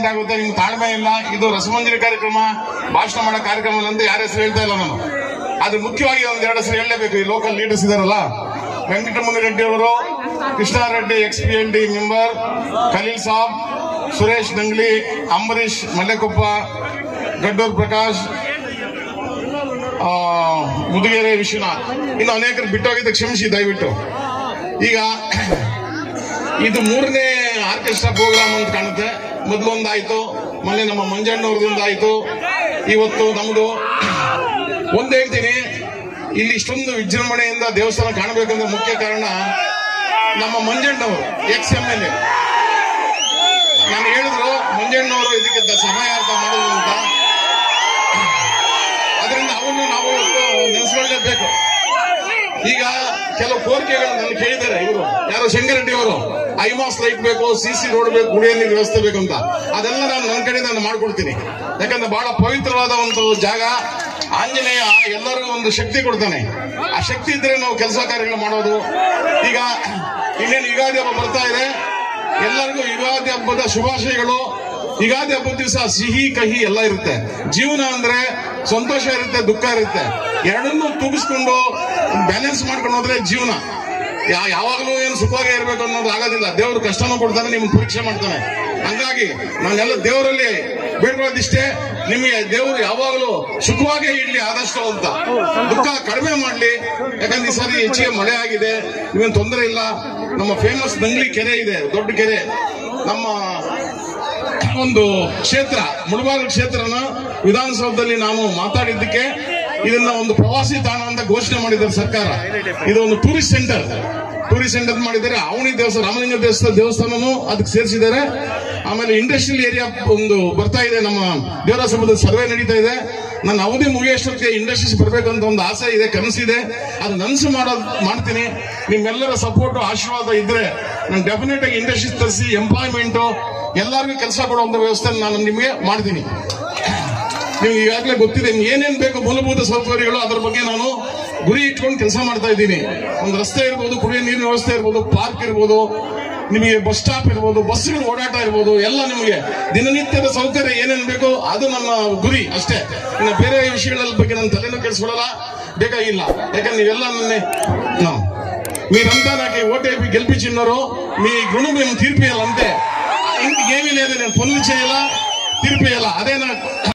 ಗಂಟೆ ಆಗುತ್ತೆ, ನಿಮ್ಗೆ ತಾಳ್ಮೆ ಇಲ್ಲ. ಇದು ರಸಮಂಜರಿ ಕಾರ್ಯಕ್ರಮ, ಭಾಷಣ ಮಾಡೋ ಕಾರ್ಯಕ್ರಮ ಅಂತ ಯಾರ ಹೆಸರು ಹೇಳ್ತಾ ಇಲ್ಲ ನಾನು. ಆದ್ರೆ ಮುಖ್ಯವಾಗಿ ಒಂದೆರಡು ಹೆಸರು ಹೇಳಲೇಬೇಕು. ಈ ಲೋಕಲ್ ಲೀಡರ್ಸ್ ಇದಾರಲ್ಲ, ವೆಂಕಟರಮಣ ರೆಡ್ಡಿ ಅವರು, ಕೃಷ್ಣಾರೆಡ್ಡಿ XPLD ಮೆಂಬರ್, ಖಲೀಲ್ ಸಾಬ್, ಸುರೇಶ್ ನಂಗ್ಲಿ, ಅಂಬರೀಶ್ ಮಲ್ಲೆಕೊಪ್ಪ, ಗಡ್ಡೂರ್ ಪ್ರಕಾಶ್, ಮುದುಗೆರೆ ವಿಶ್ವನಾಥ್, ಇನ್ನು ಅನೇಕರು ಬಿಟ್ಟೋಗಿದ್ದ ಕ್ಷಮಿಸಿ ದಯವಿಟ್ಟು. ಈಗ ಇದು 3ನೇ ಆರ್ಕೆಸ್ಟ್ರಾ ಪ್ರೋಗ್ರಾಮ್ ಅಂತ ಕಾಣುತ್ತೆ. ಮೊದಲೊಂದಾಯ್ತು, ಮೊನ್ನೆ ನಮ್ಮ ಮಂಜಣ್ಣವ್ರದೊಂದಾಯ್ತು, ಇವತ್ತು ನಮ್ದು. ಒಂದ್ ಹೇಳ್ತೀನಿ, ಇಲ್ಲಿ ಇಷ್ಟೊಂದು ವಿಜೃಂಭಣೆಯಿಂದ ದೇವಸ್ಥಾನ ಕಾಣಬೇಕಂದ್ರೆ ಮುಖ್ಯ ಕಾರಣ ನಮ್ಮ ಮಂಜಣ್ಣವರು, XMLA. ನಾನು ಹೇಳಿದ್ರು ಮಂಜಣ್ಣವರು ಇದಕ್ಕೆ ಸಹಾಯಾರ್ಥ ಮಾಡೋದು ಅಂತ. ಅದರಿಂದ ಅವನು ನಾವು ನೆನೆಸ್ಕೊಳ್ಳೇಬೇಕು. ಈಗ ಕೆಲವು ಕೋರಿಕೆಗಳು ನನ್ನ ಕೇಳಿದ್ದಾರೆ ಇವರು, ಯಾರು ಶಂಕರರೆಡ್ಡಿ ಅವರು, ಐಮಾಸ್ ಲೈಟ್ ಬೇಕು, CC ರೋಡ್ ಬೇಕು, ಕುಡಿಯೋ ನೀರು ವ್ಯವಸ್ಥೆ ಬೇಕು ಅಂತ. ಅದೆಲ್ಲ ನನ್ನ ಕಡೆಯಿಂದ ನಾನು ಮಾಡ್ಕೊಡ್ತೀನಿ. ಯಾಕಂದ್ರೆ ಬಹಳ ಪವಿತ್ರವಾದ ಒಂದು ಜಾಗ. ಆಂಜನೇಯ ಎಲ್ಲರಿಗೂ ಒಂದು ಶಕ್ತಿ ಕೊಡ್ತಾನೆ. ಆ ಶಕ್ತಿ ಇದ್ರೆ ನಾವು ಕೆಲಸ ಕಾರ್ಯಗಳು ಮಾಡೋದು. ಈಗ ಇನ್ನೇನು ಯುಗಾದಿ ಹಬ್ಬ ಬರ್ತಾ ಇದೆ, ಎಲ್ಲರಿಗೂ ಯುಗಾದಿ ಹಬ್ಬದ ಶುಭಾಶಯಗಳು. ಯುಗಾದಿ ಹಬ್ಬದ ದಿವಸ ಸಿಹಿ ಕಹಿ ಎಲ್ಲ ಇರುತ್ತೆ. ಜೀವನ ಅಂದ್ರೆ ಸಂತೋಷ ಇರುತ್ತೆ, ದುಃಖ ಇರುತ್ತೆ. ಎರಡನ್ನೂ ತೂಗಿಸ್ಕೊಂಡು ಬ್ಯಾಲೆನ್ಸ್ ಮಾಡ್ಕೊಂಡು ಹೋದ್ರೆ ಜೀವನ. ಯಾವಾಗಲೂ ಏನು ಸುಖವಾಗಿ ಇರಬೇಕು ಅನ್ನೋದು ಆಗೋದಿಲ್ಲ. ದೇವರು ಕಷ್ಟನೂ ಕೊಡ್ತಾನೆ, ನಿಮ್ಗೆ ಪರೀಕ್ಷೆ ಮಾಡ್ತಾನೆ. ಹಂಗಾಗಿ ನಾನೆಲ್ಲ ದೇವರಲ್ಲಿ ಬೇಡ್ಕೊಳ್ಳೋದಿಷ್ಟೇ, ನಿಮಗೆ ದೇವರು ಯಾವಾಗಲೂ ಸುಖವಾಗೇ ಇಡ್ಲಿ ಆದಷ್ಟು ಅಂತ. ದುಃಖ ಕಡಿಮೆ ಮಾಡ್ಲಿ. ಯಾಕಂದ್ರೆ ಈ ಸಾರಿ ಹೆಚ್ಚಿಗೆ ಮಳೆ ಆಗಿದೆ, ನೀವೇನು ತೊಂದರೆ ಇಲ್ಲ. ನಮ್ಮ ಫೇಮಸ್ ನಂಗ್ಲಿ ಕೆರೆ ಇದೆ, ದೊಡ್ಡ ಕೆರೆ. ನಮ್ಮ ಒಂದು ಕ್ಷೇತ್ರ, ಮುಳಬಾಗಿಲು ಕ್ಷೇತ್ರನ ವಿಧಾನಸೌಧದಲ್ಲಿ ನಾನು ಮಾತಾಡಿದ್ದಕ್ಕೆ ಇದನ್ನ ಒಂದು ಪ್ರವಾಸಿ ತಾಣ ಅಂತ ಘೋಷಣೆ ಮಾಡಿದ್ದಾರೆ ಸರ್ಕಾರ. ಇದು ಒಂದು ಟೂರಿಸ್ಟ್ ಸೆಂಟರ್ ಮಾಡಿದ್ದಾರೆ. ಅವನಿ ದೇವಸ್ಥಾನ, ರಾಮಲಿಂಗ ದೇವಸ್ಥಾನನೂ ಅದಕ್ಕೆ ಸೇರಿಸಿದ್ದಾರೆ. ಆಮೇಲೆ ಇಂಡಸ್ಟ್ರಿಯಲ್ ಏರಿಯಾ ಒಂದು ಬರ್ತಾ ಇದೆ. ನಮ್ಮ ದೇವರಾಸಮುದ್ರದ ಸರ್ವೆ ನಡೀತಾ ಇದೆ. ನನ್ನ ಅವಧಿ ಮುಗಿಯೋಷ್ಟಕ್ಕೆ ಇಂಡಸ್ಟ್ರೀಸ್ ಬರಬೇಕಂತ ಒಂದು ಆಸೆ ಇದೆ, ಕನಸಿದೆ. ಅದು ನನಸು ಮಾಡ್ತೀನಿ. ನಿಮ್ಮೆಲ್ಲರ ಸಪೋರ್ಟ್ ಆಶೀರ್ವಾದ ಇದ್ರೆ ನಾನು ಡೆಫಿನೆಟ್ ಆಗಿ ಇಂಡಸ್ಟ್ರೀಸ್ ತರಿಸಿ ಎಂಪ್ಲಾಯ್ಮೆಂಟ್ ಎಲ್ಲರಿಗೂ ಕೆಲಸ ಕೊಡುವಂತ ವ್ಯವಸ್ಥೆ ನಾನು ನಿಮಗೆ ಮಾಡ್ತೀನಿ. ನಿಮ್ಗೆ ಈಗಾಗಲೇ ಗೊತ್ತಿದೆ ಏನೇನು ಬೇಕು ಮೂಲಭೂತ ಸೌಕರ್ಯಗಳು, ಅದರ ಬಗ್ಗೆ ನಾನು ಗುರಿ ಇಟ್ಕೊಂಡು ಕೆಲಸ ಮಾಡ್ತಾ ಇದ್ದೀನಿ. ಒಂದು ರಸ್ತೆ ಇರ್ಬೋದು, ಕುಡಿಯೋ ನೀರಿನ ವ್ಯವಸ್ಥೆ ಇರ್ಬೋದು, ಪಾರ್ಕ್ ಇರ್ಬೋದು, ನಿಮಗೆ ಬಸ್ ಸ್ಟಾಪ್ ಇರ್ಬೋದು, ಬಸ್ಗಳು ಓಡಾಟ ಇರ್ಬೋದು, ಎಲ್ಲ ನಿಮಗೆ ದಿನನಿತ್ಯದ ಸೌಕರ್ಯ ಏನೇನು ಬೇಕೋ ಅದು ನನ್ನ ಗುರಿ ಅಷ್ಟೇ. ಇನ್ನು ಬೇರೆ ವಿಷಯಗಳ ಬಗ್ಗೆ ನನ್ನ ತಲೆನೂ ಕೆಡಿಸ್ಕೊಳ್ಳಲ್ಲ, ಬೇಕಾಗಿಲ್ಲ. ಯಾಕಂದ್ರೆ ನೀವೆಲ್ಲ మీరంతా నాకు ఓటేపి గెలిపించినారు, మీ రుణం మేము తీర్పియాలంతే. ఇంకేమీ లేదు, నేను పనులు చేయాలా, తీర్పియాలా, అదే నాకు